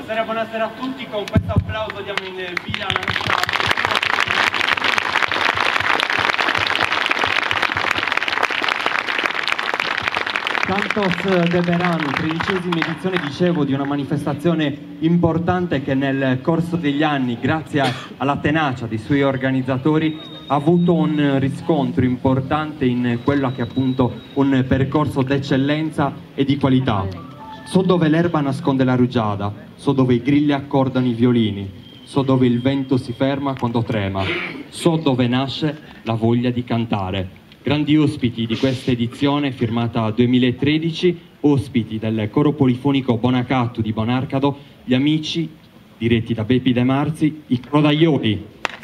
buonasera a tutti. Con questo applauso diamo in via alla nostra... Cantos Deberanu, 13ª edizione, dicevo, di una manifestazione importante che nel corso degli anni, grazie alla tenacia dei suoi organizzatori, ha avuto un riscontro importante in quello che è appunto un percorso d'eccellenza e di qualità. So dove l'erba nasconde la rugiada, so dove i grilli accordano i violini, so dove il vento si ferma quando trema, so dove nasce la voglia di cantare. Grandi ospiti di questa edizione firmata 2013, ospiti del coro polifonico Bonacattu di Bonarcado, gli amici diretti da Bepi De Marzi, i Crodaioli.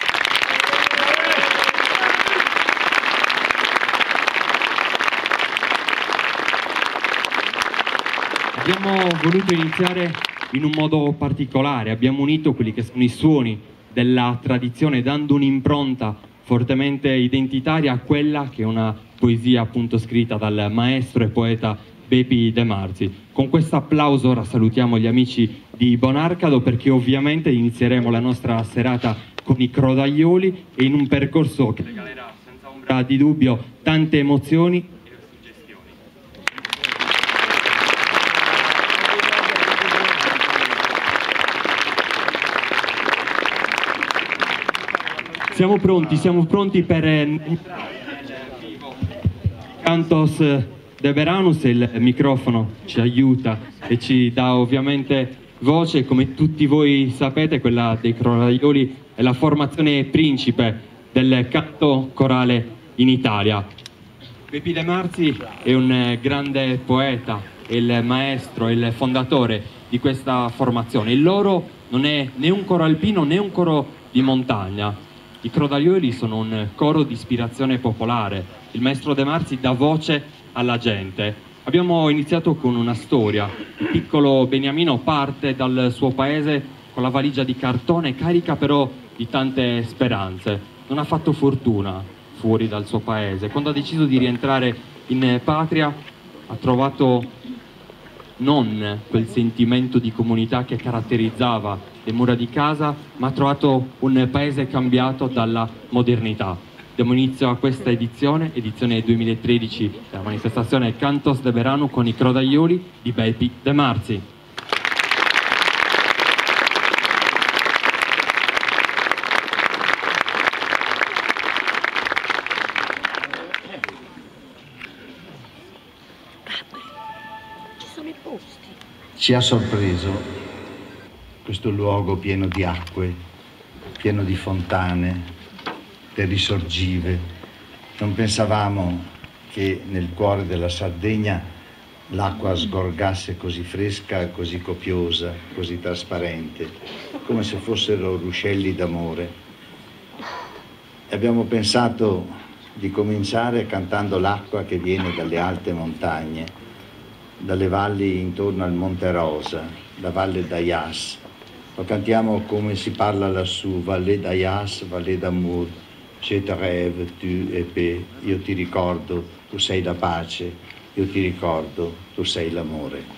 Abbiamo voluto iniziare in un modo particolare, abbiamo unito quelli che sono i suoni della tradizione, dando un'impronta fortemente identitaria a quella che è una poesia appunto scritta dal maestro e poeta Bepi De Marzi. Con questo applauso ora salutiamo gli amici di Bonarcado, perché ovviamente inizieremo la nostra serata con i Crodaioli e in un percorso che regalerà senza ombra di dubbio tante emozioni e suggestioni. Siamo pronti per Cantos Deberanus. Il microfono ci aiuta e ci dà ovviamente voce. Come tutti voi sapete, quella dei Crodaioli è la formazione principe del canto corale in Italia. Bepi De Marzi è un grande poeta, è il maestro, è il fondatore di questa formazione. Il loro non è né un coro alpino né un coro di montagna. I Crodaioli sono un coro di ispirazione popolare. Il maestro De Marzi dà voce alla gente. Abbiamo iniziato con una storia. Il piccolo Beniamino parte dal suo paese con la valigia di cartone, carica però di tante speranze. Non ha fatto fortuna fuori dal suo paese. Quando ha deciso di rientrare in patria, ha trovato non quel sentimento di comunità che caratterizzava le mura di casa, ma ha trovato un paese cambiato dalla modernità. Diamo inizio a questa edizione 2013 della manifestazione Cantos Deberanu con i Crodaioli di Bepi De Marzi. Ci ha sorpreso questo luogo pieno di acque, pieno di fontane, di risorgive. Non pensavamo che nel cuore della Sardegna l'acqua sgorgasse così fresca, così copiosa, così trasparente, come se fossero ruscelli d'amore. E abbiamo pensato di cominciare cantando l'acqua che viene dalle alte montagne, dalle valli intorno al Monte Rosa, la Valle d'Ayas. Lo cantiamo come si parla lassù: Valle d'Ayas, Valle d'Amour, je te rêve, tu et paix. Io ti ricordo, tu sei la pace, io ti ricordo, tu sei l'amore.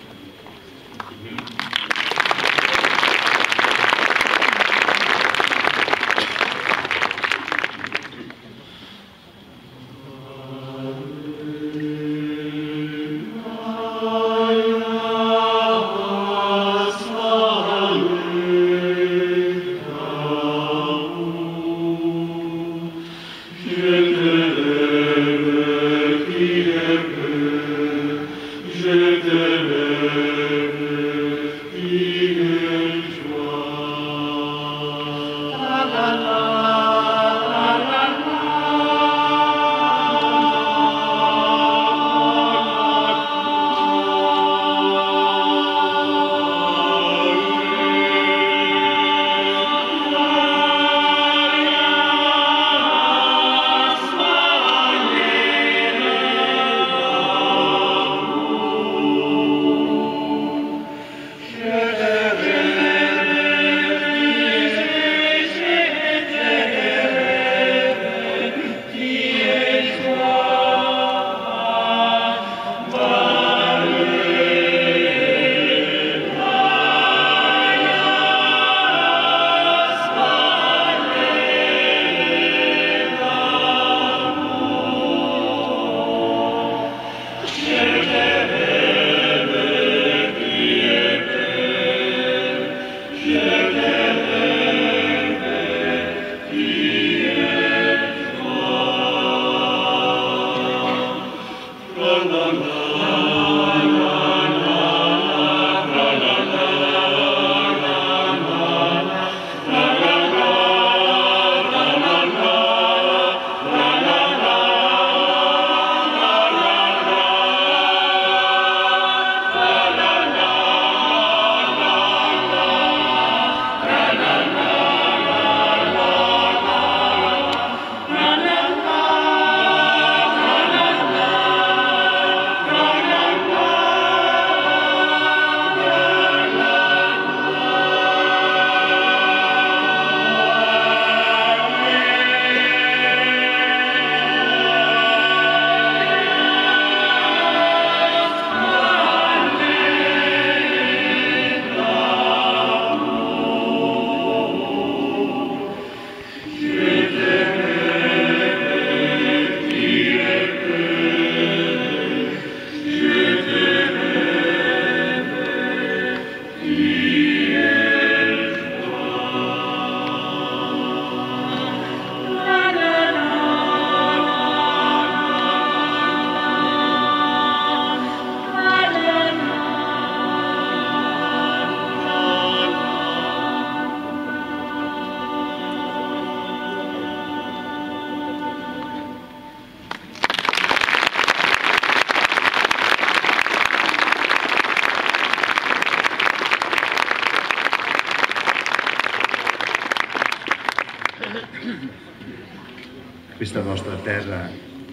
Questa vostra terra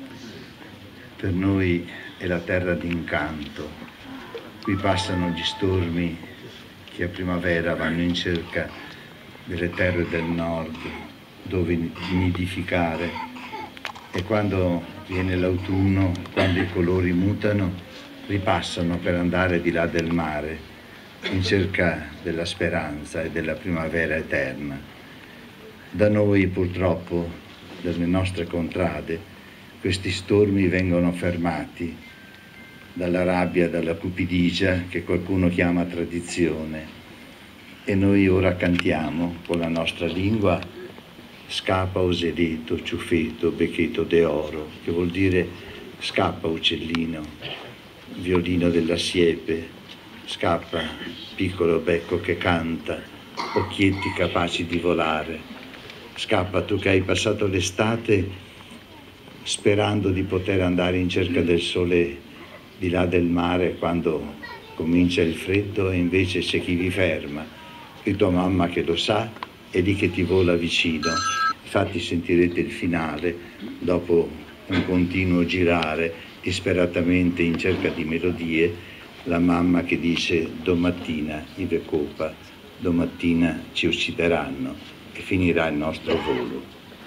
per noi è la terra d'incanto. Qui passano gli stormi che a primavera vanno in cerca delle terre del nord dove nidificare, e quando viene l'autunno, quando i colori mutano, ripassano per andare di là del mare in cerca della speranza e della primavera eterna. Da noi purtroppo, dalle nostre contrade, questi stormi vengono fermati dalla rabbia, dalla cupidigia che qualcuno chiama tradizione, e noi ora cantiamo con la nostra lingua scappa osedeto, ciuffeto, becchetto de oro, che vuol dire scappa uccellino, violino della siepe, scappa piccolo becco che canta, occhietti capaci di volare. Scappa tu che hai passato l'estate sperando di poter andare in cerca del sole di là del mare quando comincia il freddo, e invece c'è chi vi ferma, e tua mamma che lo sa è lì che ti vola vicino. Infatti sentirete il finale dopo un continuo girare disperatamente in cerca di melodie, la mamma che dice domattina Ive Copa, domattina ci uccideranno e finirà il nostro volo.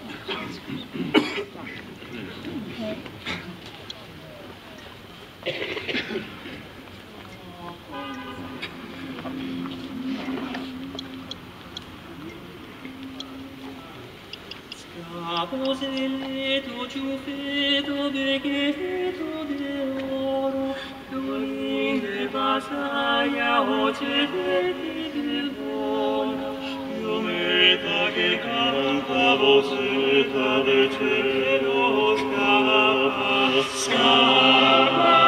Scappo osedeto, ciuffeto, becchetto de oro, violin de battaglia, occhietti del volo. Piometa che canta, vocetta del cielo, scappa, scappa.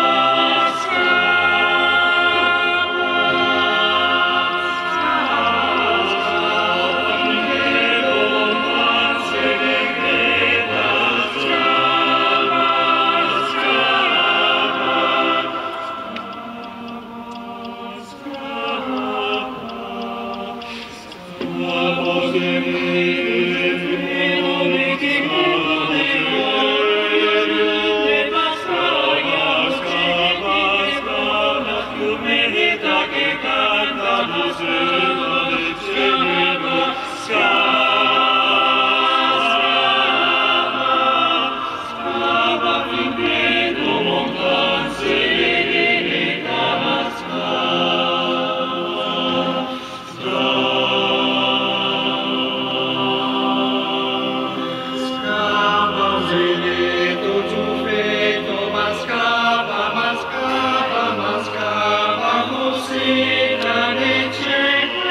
Scappa, ma scappa, così da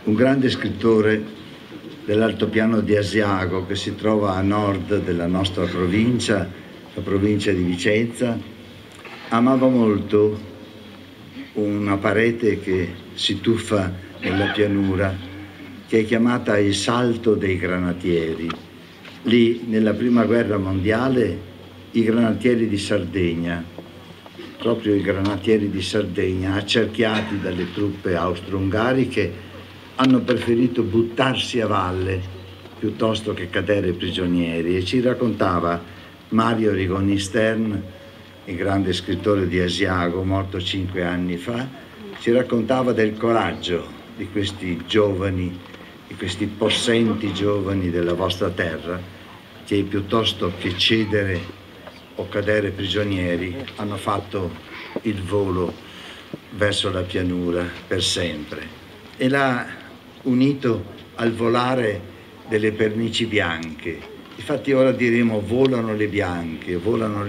un grande scrittore dell'altopiano di Asiago che si trova a nord della nostra provincia, la provincia di Vicenza. Amava molto una parete che si tuffa nella pianura, che è chiamata il Salto dei Granatieri. Lì, nella prima guerra mondiale, i granatieri di Sardegna, proprio i granatieri di Sardegna, accerchiati dalle truppe austro-ungariche, hanno preferito buttarsi a valle piuttosto che cadere prigionieri. E ci raccontava Mario Rigoni Stern, il grande scrittore di Asiago, morto 5 anni fa, ci raccontava del coraggio di questi giovani, di questi possenti giovani della vostra terra, che piuttosto che cedere o cadere prigionieri hanno fatto il volo verso la pianura per sempre. E l'ha unito al volare delle pernici bianche. Infatti ora diremo volano le bianche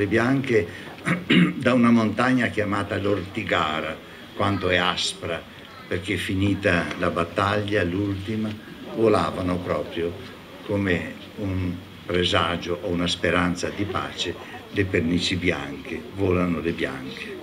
da una montagna chiamata l'Ortigara, quanto è aspra, perché finita la battaglia, l'ultima, volavano proprio come un presagio o una speranza di pace, le pernici bianche, volano le bianche.